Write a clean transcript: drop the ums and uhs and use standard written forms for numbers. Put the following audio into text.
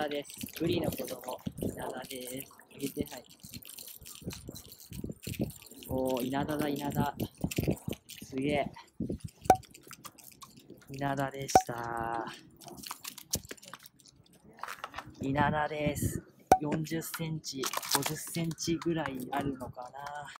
田です。ブリの子供、稲田です。あげて、はい。おー、稲田だ、稲田。すげえ。稲田でした。稲田です。40センチ、50センチぐらいあるのかな。